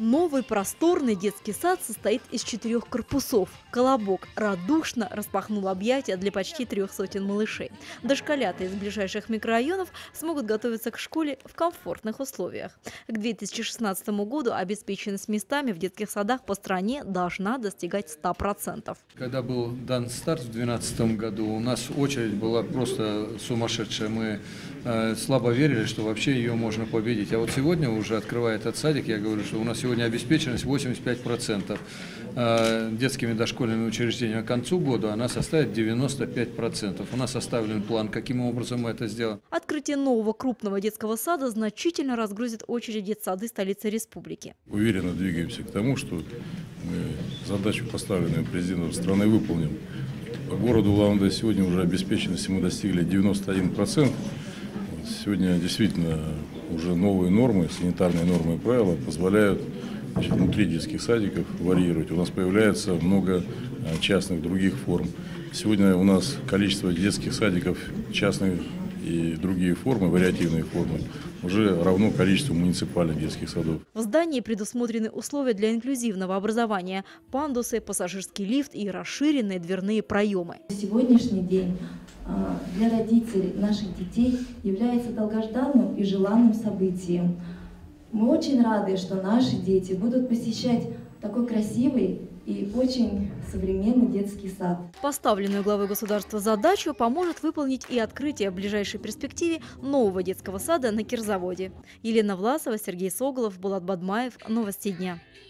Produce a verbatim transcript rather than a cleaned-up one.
Новый просторный детский сад состоит из четырех корпусов. Колобок радушно распахнул объятия для почти трех сотен малышей. Дошколята из ближайших микрорайонов смогут готовиться к школе в комфортных условиях. К две тысячи шестнадцатому году обеспеченность местами в детских садах по стране должна достигать ста процентов. Когда был дан старт в две тысячи двенадцатом году, у нас очередь была просто сумасшедшая. Мы э, слабо верили, что вообще ее можно победить. А вот сегодня, уже открывая этот садик, я говорю, что у нас сегодня обеспеченность восемьдесят пять процентов. Э, детскими дошкольными учреждениями к концу года она составит девяносто пять процентов. У нас составлен план, каким образом мы это сделаем. Открытие нового крупного детского сада значительно разгрузит очередь детсады столицы республики. Уверенно двигаемся к тому, что мы задачу, поставленную президентом страны, выполним. По городу Улан-Удэ сегодня уже обеспеченности мы достигли девяноста одного процента. Сегодня действительно уже новые нормы, санитарные нормы и правила позволяют, значит, внутри детских садиков варьировать. У нас появляется много частных других форм. Сегодня у нас количество детских садиков частных и другие формы, вариативные формы, уже равно количеству муниципальных детских садов. В здании предусмотрены условия для инклюзивного образования: пандусы, пассажирский лифт и расширенные дверные проемы. Сегодняшний день для родителей наших детей является долгожданным и желанным событием. Мы очень рады, что наши дети будут посещать такой красивый и очень современный детский сад. Поставленную главой государства задачу поможет выполнить и открытие в ближайшей перспективе нового детского сада на Кирзаводе. Елена Власова, Сергей Соголов, Булат Бадмаев. Новости дня.